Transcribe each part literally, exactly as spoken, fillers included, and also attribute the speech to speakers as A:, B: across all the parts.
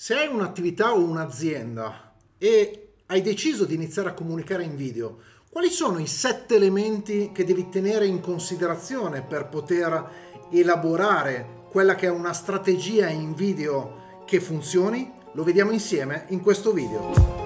A: Se hai un'attività o un'azienda e hai deciso di iniziare a comunicare in video, quali sono i sette elementi che devi tenere in considerazione per poter elaborare quella che è una strategia in video che funzioni? Lo vediamo insieme in questo video.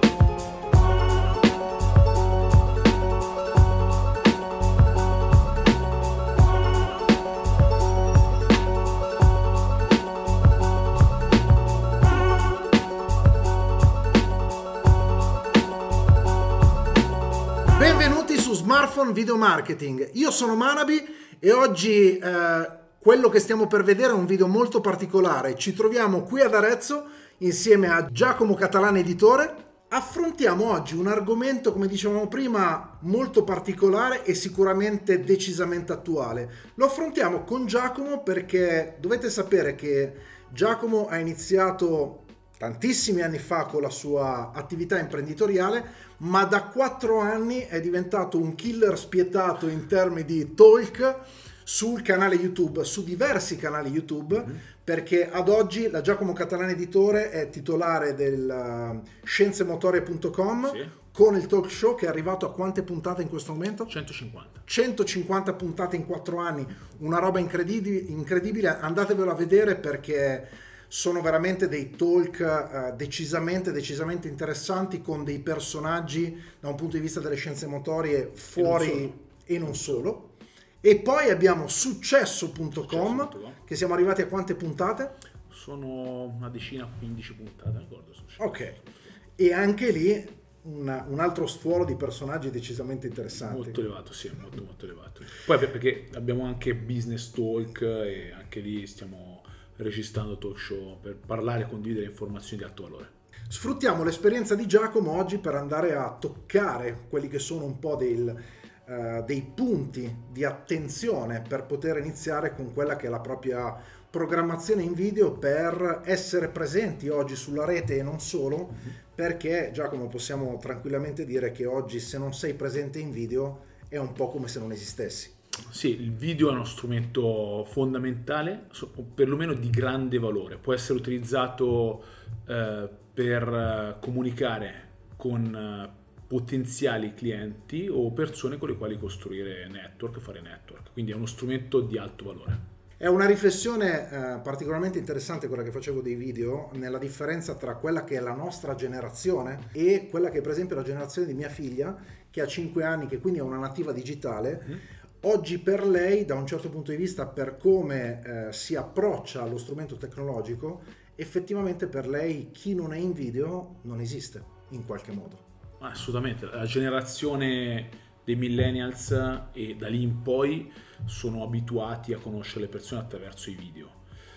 A: Benvenuti su Smartphone Video Marketing. Io sono Manabi e oggi eh, quello che stiamo per vedere è un video molto particolare. Ci troviamo qui ad Arezzo insieme a Giacomo Catalano Editore. Affrontiamo oggi un argomento, come dicevamo prima, molto particolare e sicuramente decisamente attuale. Lo affrontiamo con Giacomo perché dovete sapere che Giacomo ha iniziato tantissimi anni fa con la sua attività imprenditoriale, ma da quattro anni è diventato un killer spietato in termini di talk sul canale YouTube, su diversi canali YouTube, mm-hmm. perché ad oggi la Giacomo Catalano Editore è titolare del scienze motorie punto com, sì. con il talk show che è arrivato a quante puntate in questo momento?
B: centocinquanta.
A: centocinquanta puntate in quattro anni, una roba incredibile, incredibile. Andatevelo a vedere perché sono veramente dei talk uh, decisamente, decisamente interessanti, con dei personaggi da un punto di vista delle scienze motorie fuori e non solo. E, non solo. E poi abbiamo successo punto com, che siamo arrivati a quante puntate?
B: Sono una decina, quindici puntate, ricordo.
A: Ok, e anche lì una, un altro sforo di personaggi decisamente interessanti.
B: Molto elevato, sì, molto molto elevato. Poi perché abbiamo anche Business Talk e anche lì stiamo registrando talk show per parlare e condividere informazioni di alto valore.
A: Sfruttiamo l'esperienza di Giacomo oggi per andare a toccare quelli che sono un po' del, uh, dei punti di attenzione per poter iniziare con quella che è la propria programmazione in video, per essere presenti oggi sulla rete e non solo, mm-hmm. perché Giacomo, possiamo tranquillamente dire che oggi se non sei presente in video è un po' come se non esistessi.
B: Sì, il video è uno strumento fondamentale, o perlomeno di grande valore. Può essere utilizzato eh, per comunicare con eh, potenziali clienti o persone con le quali costruire network, fare network. Quindi è uno strumento di alto valore.
A: È una riflessione eh, particolarmente interessante quella che facevo dei video, nella differenza tra quella che è la nostra generazione e quella che è per esempio la generazione di mia figlia, che ha cinque anni, che quindi è una nativa digitale. Mm. Oggi per lei, da un certo punto di vista, per come eh, si approccia allo strumento tecnologico, effettivamente per lei chi non è in video non esiste in qualche modo.
B: Assolutamente, la generazione dei millennials e da lì in poi sono abituati a conoscere le persone attraverso i video.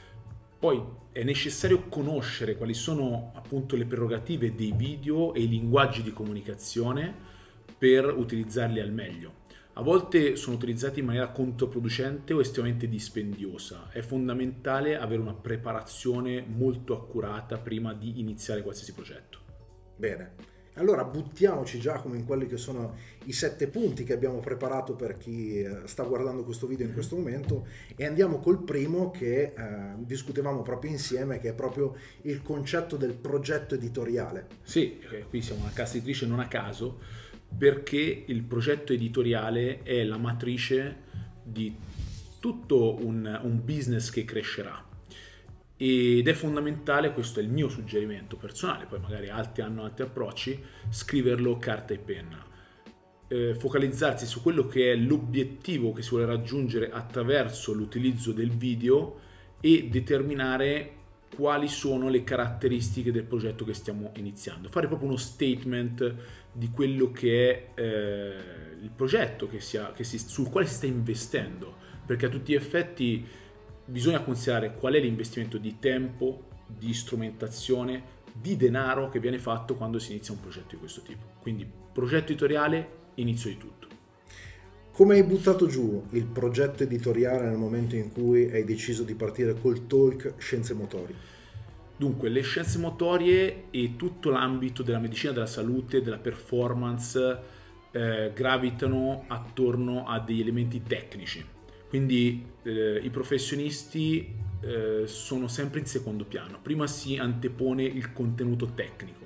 B: Poi è necessario conoscere quali sono appunto le prerogative dei video e i linguaggi di comunicazione per utilizzarli al meglio. A volte sono utilizzati in maniera controproducente o estremamente dispendiosa. È fondamentale avere una preparazione molto accurata prima di iniziare qualsiasi progetto.
A: Bene, allora buttiamoci, Giacomo, in quelli che sono i sette punti che abbiamo preparato per chi sta guardando questo video in questo momento, e andiamo col primo che eh, discutevamo proprio insieme, che è proprio il concetto del progetto editoriale.
B: Sì, qui siamo una casa editrice non a caso, perché il progetto editoriale è la matrice di tutto un, un business che crescerà, ed è fondamentale, questo è il mio suggerimento personale, poi magari altri hanno altri approcci, scriverlo carta e penna, eh, focalizzarsi su quello che è l'obiettivo che si vuole raggiungere attraverso l'utilizzo del video e determinare quali sono le caratteristiche del progetto che stiamo iniziando, fare proprio uno statement di quello che è eh, il progetto che sia, che si, sul quale si sta investendo, perché a tutti gli effetti bisogna considerare qual è l'investimento di tempo, di strumentazione, di denaro che viene fatto quando si inizia un progetto di questo tipo. Quindi progetto editoriale, inizio di tutto.
A: Come hai buttato giù il progetto editoriale nel momento in cui hai deciso di partire col talk Scienze Motorie?
B: Dunque, le scienze motorie e tutto l'ambito della medicina della salute, della performance, eh, gravitano attorno a degli elementi tecnici. Quindi eh, i professionisti eh, sono sempre in secondo piano. Prima si antepone il contenuto tecnico.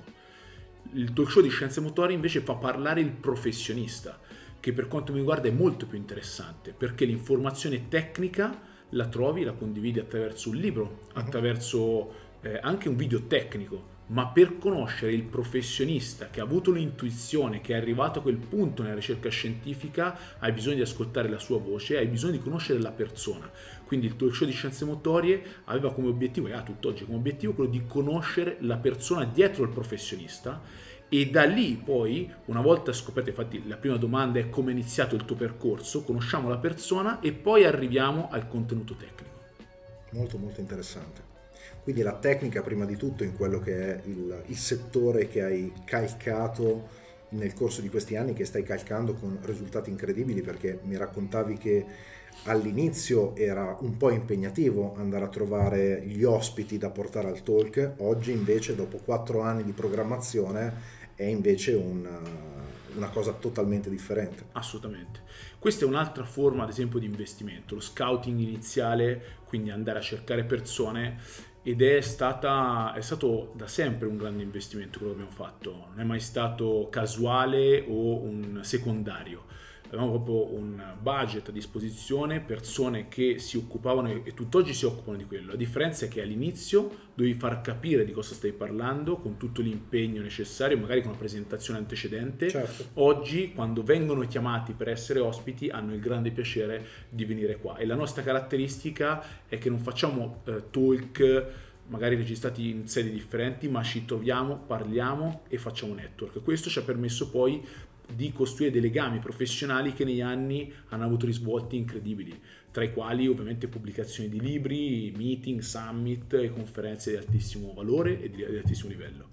B: Il talk show di Scienze Motorie invece fa parlare il professionista, che per quanto mi riguarda è molto più interessante, perché l'informazione tecnica la trovi, la condividi attraverso un libro, attraverso eh, anche un video tecnico, ma per conoscere il professionista che ha avuto l'intuizione, che è arrivato a quel punto nella ricerca scientifica, hai bisogno di ascoltare la sua voce, hai bisogno di conoscere la persona. Quindi il talk show di Scienze Motorie aveva come obiettivo, e ha tutt'oggi come obiettivo, quello di conoscere la persona dietro il professionista, e da lì poi, una volta scoperto, infatti la prima domanda è come è iniziato il tuo percorso, conosciamo la persona e poi arriviamo al contenuto tecnico.
A: Molto molto interessante. Quindi la tecnica prima di tutto in quello che è il, il settore che hai calcato nel corso di questi anni, che stai calcando con risultati incredibili, perché mi raccontavi che all'inizio era un po' impegnativo andare a trovare gli ospiti da portare al talk, oggi invece dopo quattro anni di programmazione è invece una, una cosa totalmente differente.
B: Assolutamente. Questa è un'altra forma, ad esempio, di investimento, lo scouting iniziale, quindi andare a cercare persone, ed è, stata, è stato da sempre un grande investimento quello che abbiamo fatto, non è mai stato casuale o un secondario. Avevamo proprio un budget a disposizione, persone che si occupavano e tutt'oggi si occupano di quello. La differenza è che all'inizio dovevi far capire di cosa stai parlando con tutto l'impegno necessario, magari con una presentazione antecedente.
A: Certo.
B: Oggi, quando vengono chiamati per essere ospiti, hanno il grande piacere di venire qua. E la nostra caratteristica è che non facciamo eh, talk magari registrati in sedi differenti, ma ci troviamo, parliamo e facciamo network. Questo ci ha permesso poi di costruire dei legami professionali che negli anni hanno avuto risvolti incredibili, tra i quali ovviamente pubblicazioni di libri, meeting, summit e conferenze di altissimo valore e di altissimo livello.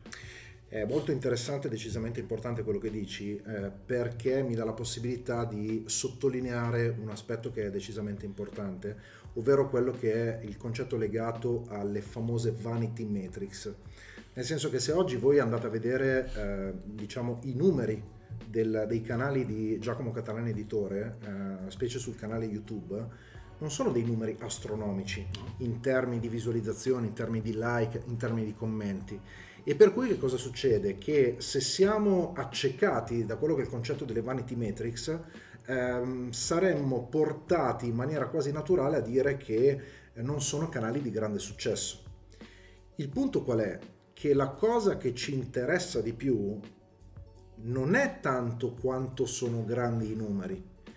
A: È molto interessante e decisamente importante quello che dici, eh, perché mi dà la possibilità di sottolineare un aspetto che è decisamente importante, ovvero quello che è il concetto legato alle famose vanity metrics. Nel senso che se oggi voi andate a vedere eh, diciamo i numeri del, dei canali di Giacomo Catalani Editore, eh, specie sul canale YouTube, non sono dei numeri astronomici in termini di visualizzazioni, in termini di like, in termini di commenti. E per cui che cosa succede? Che se siamo accecati da quello che è il concetto delle vanity metrics, ehm, saremmo portati in maniera quasi naturale a dire che non sono canali di grande successo. Il punto qual è? Che la cosa che ci interessa di più non è tanto quanto sono grandi i numeri,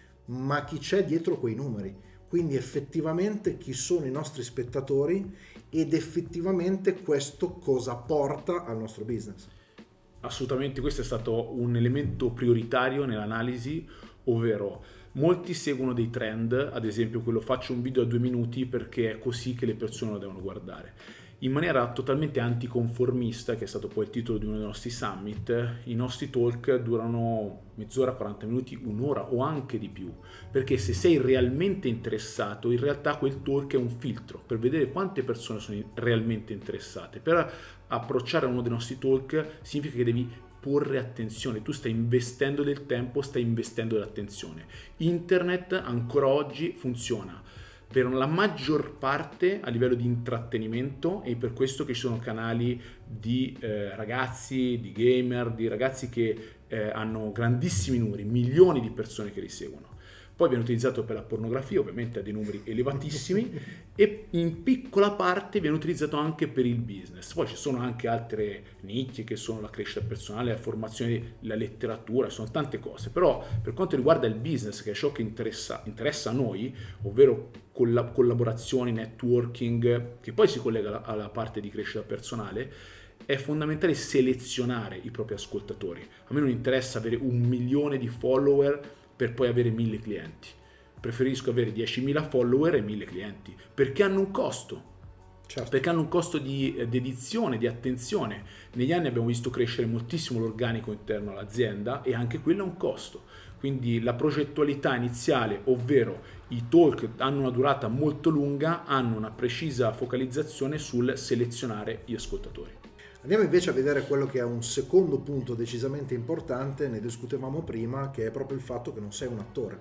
A: ma chi c'è dietro quei numeri. Quindi effettivamente chi sono i nostri spettatori ed effettivamente questo cosa porta al nostro business.
B: Assolutamente, questo è stato un elemento prioritario nell'analisi, ovvero molti seguono dei trend, ad esempio quello faccio un video a due minuti perché è così che le persone lo devono guardare. In maniera totalmente anticonformista, che è stato poi il titolo di uno dei nostri summit, i nostri talk durano mezz'ora, quaranta minuti, un'ora o anche di più, perché se sei realmente interessato, in realtà quel talk è un filtro per vedere quante persone sono realmente interessate. Per approcciare uno dei nostri talk significa che devi porre attenzione, tu stai investendo del tempo, stai investendo dell'attenzione. Internet ancora oggi funziona per la maggior parte a livello di intrattenimento, e per questo che ci sono canali di eh, ragazzi, di gamer, di ragazzi che eh, hanno grandissimi numeri, milioni di persone che li seguono. Poi viene utilizzato per la pornografia, ovviamente a dei numeri elevatissimi, e in piccola parte viene utilizzato anche per il business. Poi ci sono anche altre nicchie che sono la crescita personale, la formazione, la letteratura, sono tante cose. Però per quanto riguarda il business, che è ciò che interessa, interessa a noi, ovvero colla- collaborazioni, networking, che poi si collega alla, alla parte di crescita personale, è fondamentale selezionare i propri ascoltatori. A me non interessa avere un milione di follower per poi avere mille clienti. Preferisco avere diecimila follower e mille clienti, perché hanno un costo. Certo. Perché hanno un costo di dedizione, di attenzione. Negli anni abbiamo visto crescere moltissimo l'organico interno all'azienda e anche quello ha un costo. Quindi la progettualità iniziale, ovvero i talk hanno una durata molto lunga, hanno una precisa focalizzazione sul selezionare gli ascoltatori.
A: Andiamo invece a vedere quello che è un secondo punto decisamente importante, ne discutevamo prima, che è proprio il fatto che non sei un attore.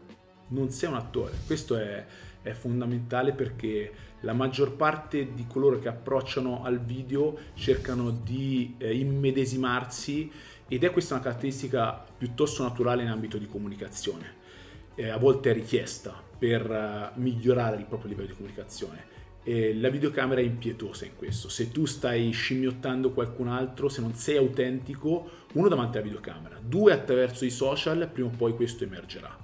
B: non sei un attore. Questo è, è fondamentale, perché la maggior parte di coloro che approcciano al video cercano di eh, immedesimarsi, ed è questa una caratteristica piuttosto naturale in ambito di comunicazione. Eh, a volte è richiesta per uh, migliorare il proprio livello di comunicazione. E la videocamera è impietosa in questo. Se tu stai scimmiottando qualcun altro, se non sei autentico, uno davanti alla videocamera, due attraverso i social, prima o poi questo emergerà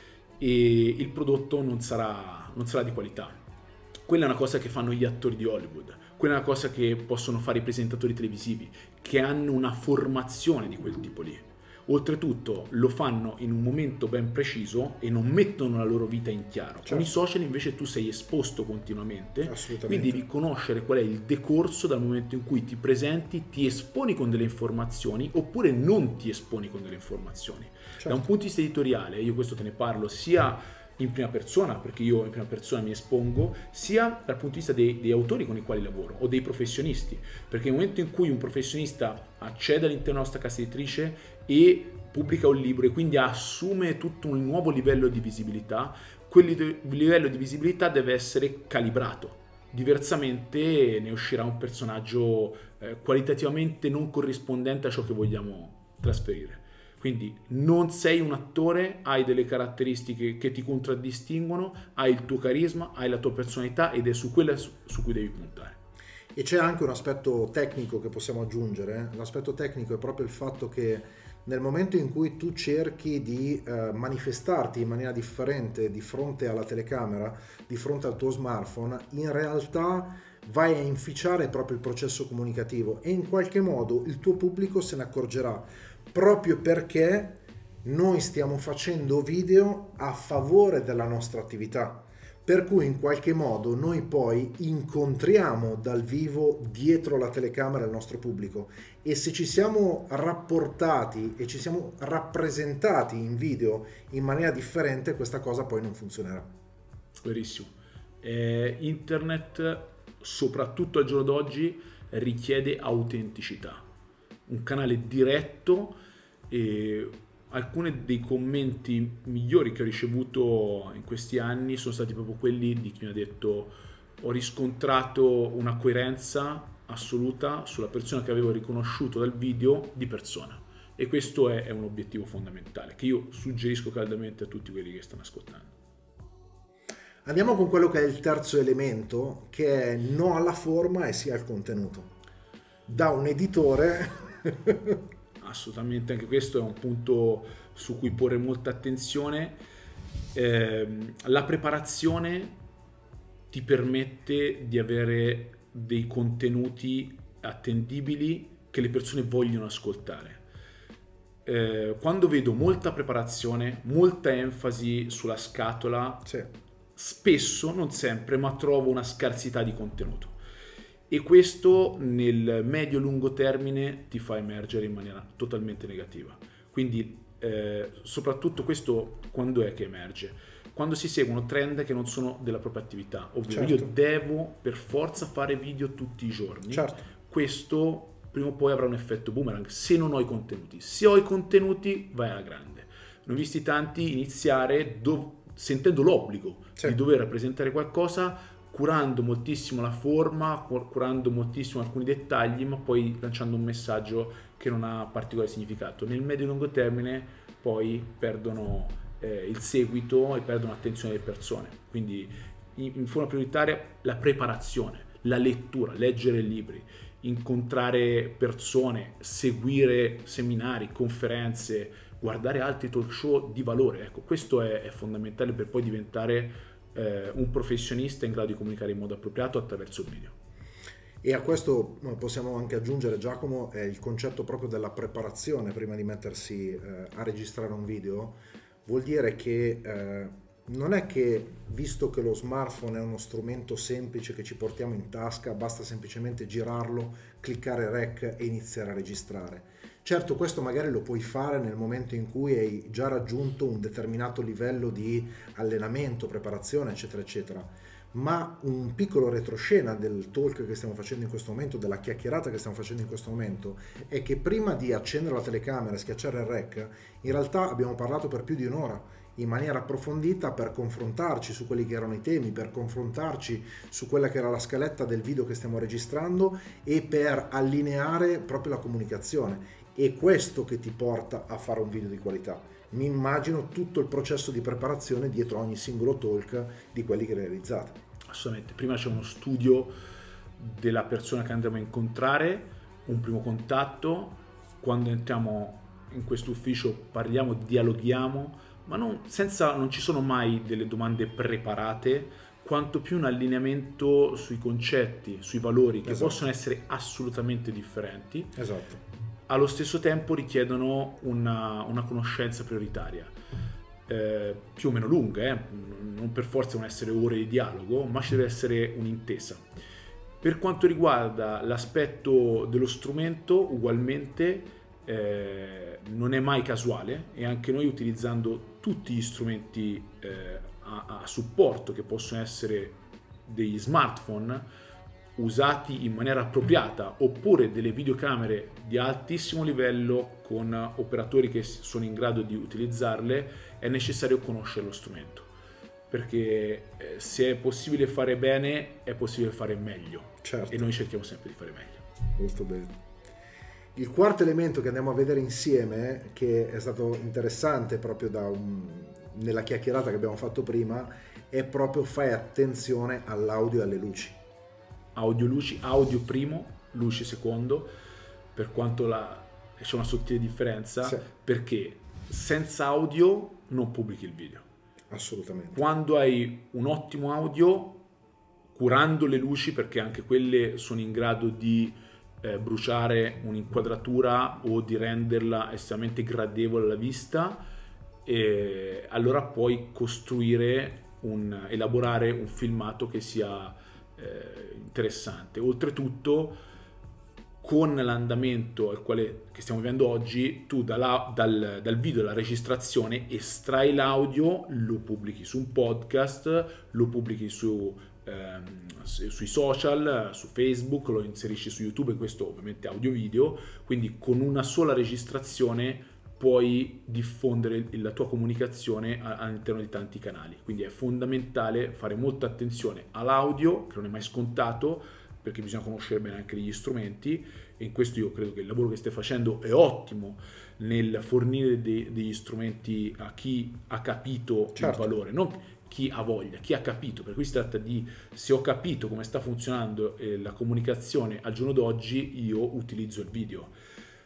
B: e il prodotto non sarà, non sarà di qualità. Quella è una cosa che fanno gli attori di Hollywood, quella è una cosa che possono fare i presentatori televisivi, che hanno una formazione di quel tipo lì. Oltretutto lo fanno in un momento ben preciso e non mettono la loro vita in chiaro. Certo. Con i social invece tu sei esposto continuamente, quindi devi conoscere qual è il decorso dal momento in cui ti presenti, ti esponi con delle informazioni oppure non ti esponi con delle informazioni. Certo. Da un punto di vista editoriale, io questo te ne parlo sia in prima persona, perché io in prima persona mi espongo, sia dal punto di vista dei, dei autori con i quali lavoro o dei professionisti, perché nel momento in cui un professionista accede all'interno della nostra casa editrice e pubblica un libro e quindi assume tutto un nuovo livello di visibilità, quel livello di visibilità deve essere calibrato, diversamente ne uscirà un personaggio eh, qualitativamente non corrispondente a ciò che vogliamo trasferire. Quindi non sei un attore, hai delle caratteristiche che ti contraddistinguono, hai il tuo carisma, hai la tua personalità ed è su quella su, su cui devi puntare.
A: E c'è anche un aspetto tecnico che possiamo aggiungere. L'aspetto tecnico è proprio il fatto che nel momento in cui tu cerchi di eh, manifestarti in maniera differente di fronte alla telecamera, di fronte al tuo smartphone, in realtà vai a inficiare proprio il processo comunicativo e in qualche modo il tuo pubblico se ne accorgerà, proprio perché noi stiamo facendo video a favore della nostra attività, per cui in qualche modo noi poi incontriamo dal vivo dietro la telecamera il nostro pubblico, e se ci siamo rapportati e ci siamo rappresentati in video in maniera differente, questa cosa poi non funzionerà.
B: Verissimo. Eh, internet, soprattutto al giorno d'oggi, richiede autenticità, un canale diretto, e alcuni dei commenti migliori che ho ricevuto in questi anni sono stati proprio quelli di chi mi ha detto: ho riscontrato una coerenza assoluta sulla persona che avevo riconosciuto dal video di persona, e questo è, è un obiettivo fondamentale che io suggerisco caldamente a tutti quelli che stanno ascoltando.
A: Andiamo con quello che è il terzo elemento, che è no alla forma e sì al contenuto. Da un editore
B: assolutamente, anche questo è un punto su cui porre molta attenzione. Eh, la preparazione ti permette di avere dei contenuti attendibili che le persone vogliono ascoltare. Eh, quando vedo molta preparazione, molta enfasi sulla scatola, sì, spesso, non sempre, ma trovo una scarsità di contenuto. E questo nel medio-lungo termine ti fa emergere in maniera totalmente negativa. Quindi eh, soprattutto questo quando è che emerge? Quando si seguono trend che non sono della propria attività, ovvero certo, io devo per forza fare video tutti i giorni. Certo. Questo prima o poi avrà un effetto boomerang se non ho i contenuti. Se ho i contenuti vai alla grande. Ne ho visti tanti iniziare sentendo l'obbligo certo, di dover rappresentare qualcosa, curando moltissimo la forma, curando moltissimo alcuni dettagli, ma poi lanciando un messaggio che non ha particolare significato. Nel medio-lungo termine poi perdono eh, il seguito e perdono l'attenzione delle persone. Quindi in, in forma prioritaria la preparazione, la lettura, leggere libri, incontrare persone, seguire seminari, conferenze, guardare altri talk show di valore. Ecco, questo è, è fondamentale per poi diventare Eh, un professionista in grado di comunicare in modo appropriato attraverso il video.
A: E a questo possiamo anche aggiungere, Giacomo, è il concetto proprio della preparazione prima di mettersi eh, a registrare un video. Vuol dire che eh, non è che, visto che lo smartphone è uno strumento semplice che ci portiamo in tasca, basta semplicemente girarlo, cliccare rec e iniziare a registrare. Certo, questo magari lo puoi fare nel momento in cui hai già raggiunto un determinato livello di allenamento, preparazione, eccetera, eccetera. Ma un piccolo retroscena del talk che stiamo facendo in questo momento, della chiacchierata che stiamo facendo in questo momento, è che prima di accendere la telecamera e schiacciare il rec, in realtà abbiamo parlato per più di un'ora. in maniera approfondita per confrontarci su quelli che erano i temi, per confrontarci su quella che era la scaletta del video che stiamo registrando e per allineare proprio la comunicazione. È questo che ti porta a fare un video di qualità. Mi immagino tutto il processo di preparazione dietro ogni singolo talk di quelli che realizzate.
B: Assolutamente, prima c'è uno studio della persona che andremo a incontrare, un primo contatto, quando entriamo in questo ufficio parliamo, dialoghiamo, ma non, senza, non ci sono mai delle domande preparate, quanto più un allineamento sui concetti, sui valori che
A: esatto.
B: possono essere assolutamente differenti.
A: Esatto.
B: Allo stesso tempo richiedono una, una conoscenza prioritaria, eh, più o meno lunga, eh? Non per forza devono essere ore di dialogo, ma ci deve essere un'intesa. Per quanto riguarda l'aspetto dello strumento, ugualmente eh, non è mai casuale, e anche noi, utilizzando tutti gli strumenti eh, a, a supporto, che possono essere degli smartphone usati in maniera appropriata, oppure delle videocamere di altissimo livello con operatori che sono in grado di utilizzarle, è necessario conoscere lo strumento, perché eh, se è possibile fare bene è possibile fare meglio.
A: Certo.
B: E noi cerchiamo sempre di fare meglio.
A: Molto bene. Il quarto elemento che andiamo a vedere insieme, che è stato interessante proprio da un, nella chiacchierata che abbiamo fatto prima, è proprio fai attenzione all'audio e alle luci.
B: Audio, luci, audio primo, luci secondo, per quanto la, c'è una sottile differenza, sì. Perché senza audio non pubblichi il video.
A: Assolutamente.
B: Quando hai un ottimo audio, curando le luci, perché anche quelle sono in grado di eh, bruciare un'inquadratura o di renderla estremamente gradevole alla vista, e allora puoi costruire, un, elaborare un filmato che sia eh, interessante. Oltretutto, con l'andamento al quale che stiamo vivendo oggi, tu dalla, dal, dal video, dalla registrazione, estrai l'audio, lo pubblichi su un podcast, lo pubblichi su, ehm, sui social, su Facebook, lo inserisci su YouTube, e questo ovviamente audio video, quindi con una sola registrazione puoi diffondere la tua comunicazione all'interno di tanti canali. Quindi è fondamentale fare molta attenzione all'audio, che non è mai scontato, perché bisogna conoscere bene anche gli strumenti, e in questo io credo che il lavoro che stai facendo è ottimo nel fornire de- degli strumenti a chi ha capito, certo, il valore, non chi ha voglia, chi ha capito. Per cui si tratta di, se ho capito come sta funzionando eh, la comunicazione al giorno d'oggi, io utilizzo il video.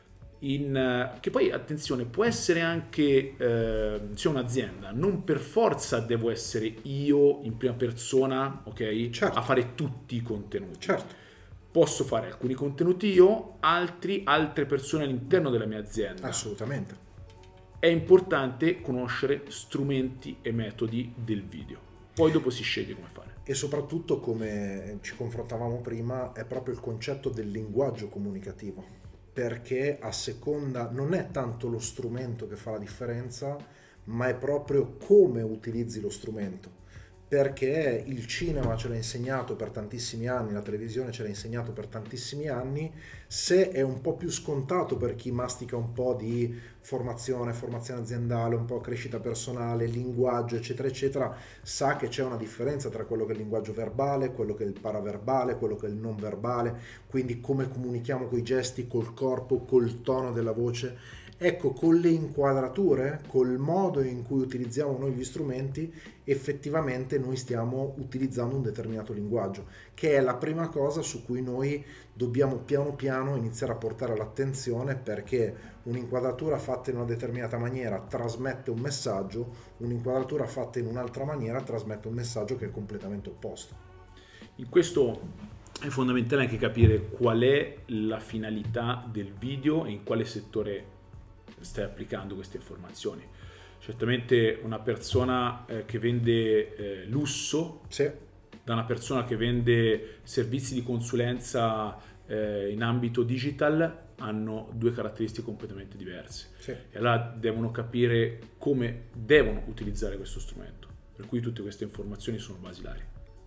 B: In, che poi, attenzione, può essere anche eh, c'è un'azienda, non per forza devo essere io in prima persona, ok, certo, a fare tutti i contenuti.
A: Certo.
B: Posso fare alcuni contenuti io, altri altre persone all'interno della mia azienda.
A: Assolutamente.
B: È importante conoscere strumenti e metodi del video, poi dopo si sceglie come fare.
A: E soprattutto, come ci confrontavamo prima, è proprio il concetto del linguaggio comunicativo, perché a seconda non è tanto lo strumento che fa la differenza, ma è proprio come utilizzi lo strumento, perché il cinema ce l'ha insegnato per tantissimi anni, la televisione ce l'ha insegnato per tantissimi anni. Se è un po' più scontato per chi mastica un po' di formazione, formazione aziendale, un po' crescita personale, linguaggio, eccetera, eccetera, sa che c'è una differenza tra quello che è il linguaggio verbale, quello che è il paraverbale, quello che è il non verbale, quindi come comunichiamo coi gesti, col corpo, col tono della voce. Ecco, con le inquadrature, col modo in cui utilizziamo noi gli strumenti, effettivamente noi stiamo utilizzando un determinato linguaggio, che è la prima cosa su cui noi dobbiamo piano piano iniziare a portare l'attenzione, perché un'inquadratura fatta in una determinata maniera trasmette un messaggio, un'inquadratura fatta in un'altra maniera trasmette un messaggio che è completamente opposto.
B: In questo è fondamentale anche capire qual è la finalità del video e in quale settore stai applicando queste informazioni. Certamente una persona eh, che vende eh, lusso, sì, da una persona che vende servizi di consulenza eh, in ambito digital hanno due caratteristiche completamente diverse. Sì. E allora devono capire come devono utilizzare questo strumento, per cui tutte queste informazioni sono basilari.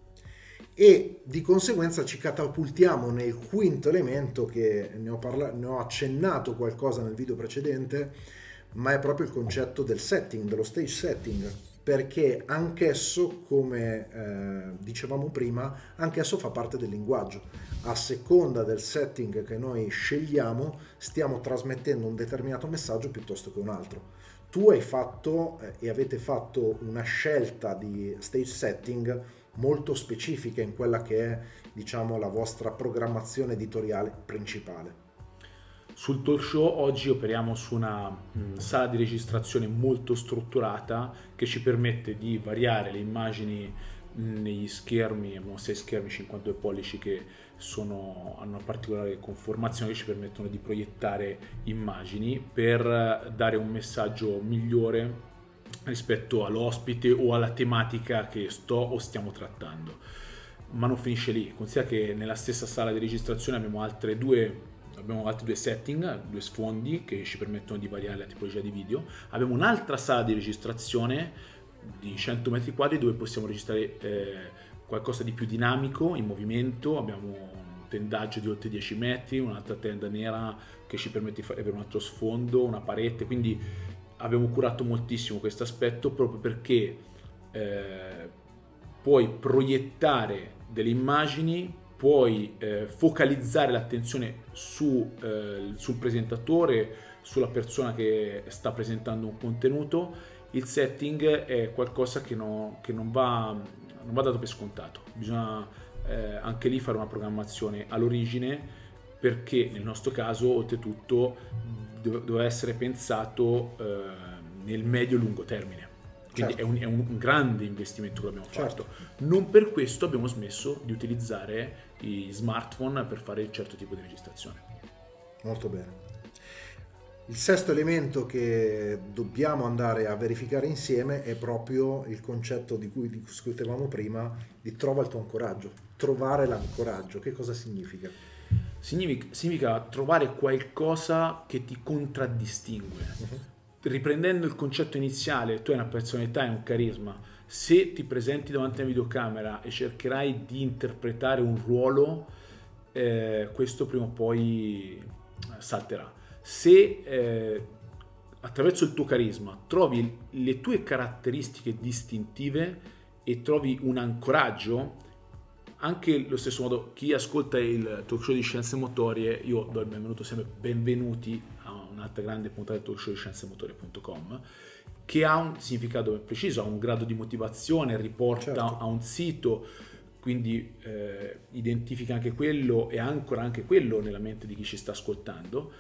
A: E di conseguenza ci catapultiamo nel quinto elemento, che ne ho, parla- ne ho accennato qualcosa nel video precedente, ma è proprio il concetto del setting, dello stage setting, perché anch'esso, come eh, dicevamo prima, anch'esso fa parte del linguaggio. A seconda del setting che noi scegliamo, stiamo trasmettendo un determinato messaggio piuttosto che un altro. Tu hai fatto eh, e avete fatto una scelta di stage setting molto specifica in quella che è, diciamo, la vostra programmazione editoriale principale.
B: Sul talk show oggi operiamo su una mh, sala di registrazione molto strutturata che ci permette di variare le immagini negli schermi. Abbiamo sei schermi cinquantadue pollici che sono, hanno una particolare conformazione che ci permettono di proiettare immagini per dare un messaggio migliore rispetto all'ospite o alla tematica che sto o stiamo trattando. Ma non finisce lì, considera che nella stessa sala di registrazione abbiamo altre due abbiamo altri due setting, due sfondi che ci permettono di variare la tipologia di video. Abbiamo un'altra sala di registrazione di cento metri quadri dove possiamo registrare eh, qualcosa di più dinamico, in movimento. Abbiamo un tendaggio di oltre dieci metri, un'altra tenda nera che ci permette di avere un altro sfondo, una parete, quindi abbiamo curato moltissimo questo aspetto proprio perché eh, puoi proiettare delle immagini, puoi eh, focalizzare l'attenzione su, eh, sul presentatore, sulla persona che sta presentando un contenuto. Il setting è qualcosa che, no, che non, va, non va dato per scontato, bisogna eh, anche lì fare una programmazione all'origine, perché nel nostro caso oltretutto doveva essere pensato eh, nel medio-lungo termine. Quindi certo. è, un, è un grande investimento che abbiamo
A: certo.
B: fatto. Non per questo abbiamo smesso di utilizzare i smartphone per fare un certo tipo di registrazione.
A: Molto bene. Il sesto elemento che dobbiamo andare a verificare insieme è proprio il concetto di cui discutevamo prima, di trova il tuo ancoraggio. Trovare l'ancoraggio, che cosa significa?
B: Significa, significa trovare qualcosa che ti contraddistingue. Uh-huh. Riprendendo il concetto iniziale, tu hai una personalità e un carisma. Se ti presenti davanti a una videocamera e cercherai di interpretare un ruolo, eh, questo prima o poi salterà. Se eh, attraverso il tuo carisma trovi le tue caratteristiche distintive e trovi un ancoraggio, anche lo stesso modo chi ascolta il talk show di Scienze Motorie, io do il benvenuto sempre, benvenuti a un'altra grande puntata del talk show di scienze motorie punto com, che ha un significato preciso, ha un grado di motivazione, riporta certo. a un sito, quindi eh, identifica anche quello e ancora anche quello nella mente di chi ci sta ascoltando.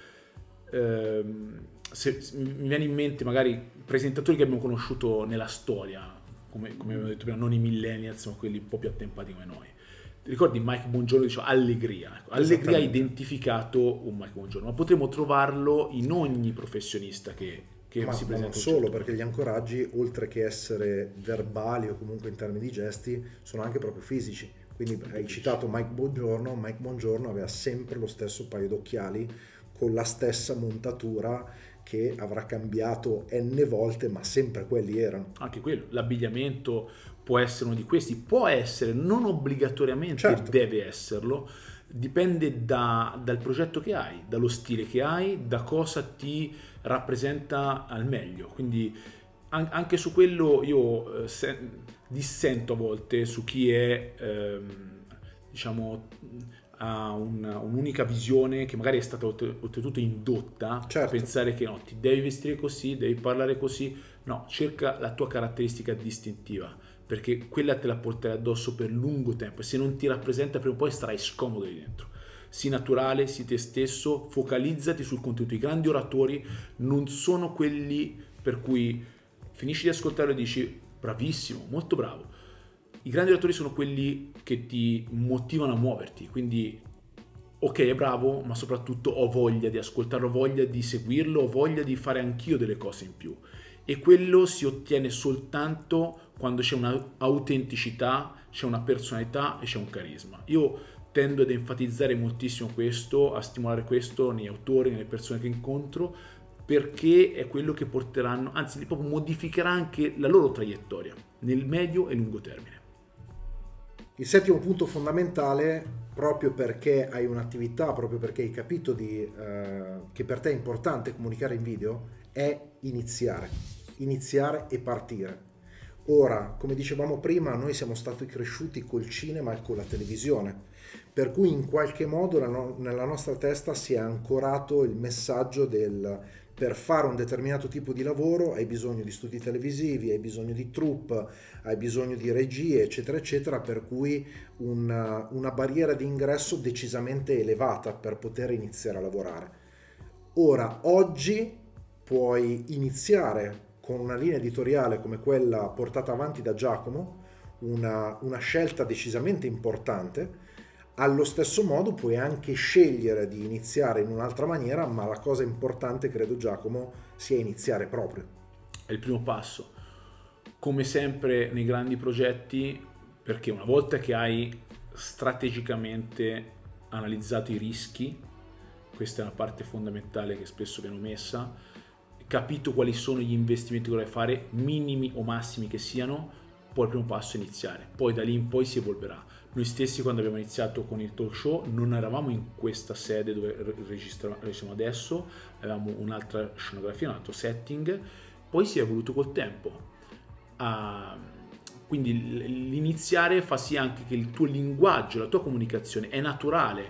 B: Eh, se, se mi viene in mente magari presentatori che abbiamo conosciuto nella storia, come, come abbiamo detto prima, non i millennials, ma quelli un po' più attempati come noi. Ricordi Mike Bongiorno diceva Allegria? Allegria ha identificato un Mike Bongiorno, ma potremo trovarlo in ogni professionista che, che
A: ma,
B: si presenta.
A: Ma non solo, perché gli ancoraggi, oltre che essere verbali o comunque in termini di gesti, sono anche proprio fisici. Quindi hai fisici. Citato Mike Bongiorno, Mike Bongiorno aveva sempre lo stesso paio d'occhiali con la stessa montatura che avrà cambiato n volte, ma sempre quelli erano.
B: Anche quello, l'abbigliamento può essere uno di questi, può essere, non obbligatoriamente
A: certo.
B: deve esserlo, dipende da, dal progetto che hai, dallo stile che hai, da cosa ti rappresenta al meglio. Quindi an- anche su quello io eh, se- dissento a volte su chi è, ehm, diciamo, ha un, un'unica visione che magari è stata oltretutto indotta
A: certo.
B: a pensare che no, ti devi vestire così, devi parlare così. No, cerca la tua caratteristica distintiva, perché quella te la porterai addosso per lungo tempo e se non ti rappresenta prima o poi starai scomodo lì dentro. Sii naturale, sii te stesso, focalizzati sul contenuto. I grandi oratori non sono quelli per cui finisci di ascoltarlo e dici bravissimo, molto bravo. I grandi oratori sono quelli che ti motivano a muoverti, quindi ok è bravo, ma soprattutto ho voglia di ascoltarlo, ho voglia di seguirlo, ho voglia di fare anch'io delle cose in più. E quello si ottiene soltanto quando c'è un'autenticità, c'è una personalità e c'è un carisma. Io tendo ad enfatizzare moltissimo questo, a stimolare questo nei autori, nelle persone che incontro, perché è quello che porteranno, anzi proprio modificherà anche la loro traiettoria nel medio e lungo termine.
A: Il settimo punto fondamentale, proprio perché hai un'attività, proprio perché hai capito di, eh, che per te è importante comunicare in video, è iniziare. Iniziare e partire. Ora, come dicevamo prima, noi siamo stati cresciuti col cinema e con la televisione, per cui in qualche modo nella nostra testa si è ancorato il messaggio del per fare un determinato tipo di lavoro hai bisogno di studi televisivi, hai bisogno di troupe, hai bisogno di regie, eccetera, eccetera, per cui una, una barriera di ingresso decisamente elevata per poter iniziare a lavorare. Ora, oggi puoi iniziare con una linea editoriale come quella portata avanti da Giacomo, una, una scelta decisamente importante. Allo stesso modo puoi anche scegliere di iniziare in un'altra maniera, ma la cosa importante, credo Giacomo, sia iniziare proprio.
B: È il primo passo. Come sempre nei grandi progetti, perché una volta che hai strategicamente analizzato i rischi, questa è una parte fondamentale che spesso viene omessa, capito quali sono gli investimenti che dovrai fare, minimi o massimi che siano, poi il primo passo è iniziare. Poi da lì in poi si evolverà. Noi stessi quando abbiamo iniziato con il talk show non eravamo in questa sede dove registriamo adesso, avevamo un'altra scenografia, un altro setting, poi si è evoluto col tempo. Uh, quindi l'iniziare fa sì anche che il tuo linguaggio, la tua comunicazione è naturale.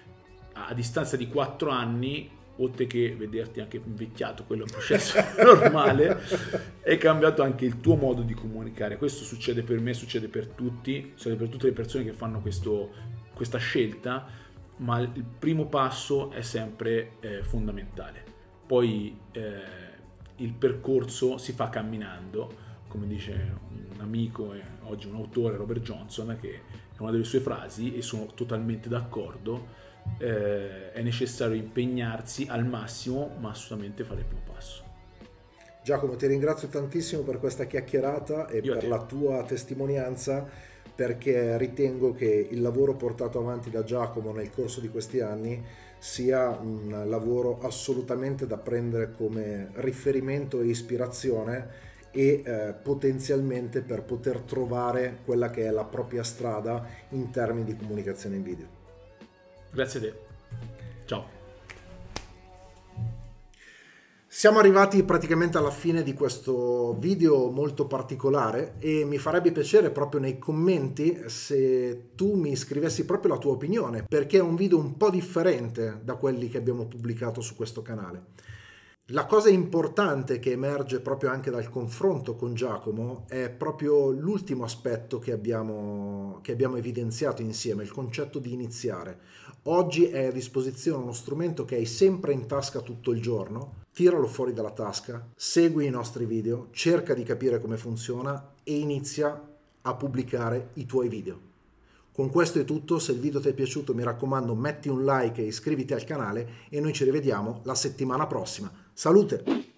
B: A distanza di quattro anni, oltre che vederti anche invecchiato, quello è un processo normale, è cambiato anche il tuo modo di comunicare. Questo succede per me, succede per tutti, succede per tutte le persone che fanno questo, questa scelta, ma il primo passo è sempre eh, fondamentale. Poi eh, il percorso si fa camminando, come dice un amico e oggi un autore, Robert Johnson, che è una delle sue frasi, e sono totalmente d'accordo. Eh, è necessario impegnarsi al massimo, ma assolutamente fare il primo passo.
A: Giacomo, ti ringrazio tantissimo per questa chiacchierata e
B: Io
A: per la tua testimonianza, perché ritengo che il lavoro portato avanti da Giacomo nel corso di questi anni sia un lavoro assolutamente da prendere come riferimento e ispirazione e eh, potenzialmente per poter trovare quella che è la propria strada in termini di comunicazione in video.
B: Grazie a te. Ciao.
A: Siamo arrivati praticamente alla fine di questo video molto particolare e mi farebbe piacere proprio nei commenti se tu mi scrivessi proprio la tua opinione, perché è un video un po' differente da quelli che abbiamo pubblicato su questo canale. La cosa importante che emerge proprio anche dal confronto con Giacomo è proprio l'ultimo aspetto che abbiamo, che abbiamo evidenziato insieme, il concetto di iniziare. Oggi è a disposizione uno strumento che hai sempre in tasca tutto il giorno, tiralo fuori dalla tasca, segui i nostri video, cerca di capire come funziona e inizia a pubblicare i tuoi video. Con questo è tutto, se il video ti è piaciuto mi raccomando metti un like e iscriviti al canale e noi ci rivediamo la settimana prossima. Salute!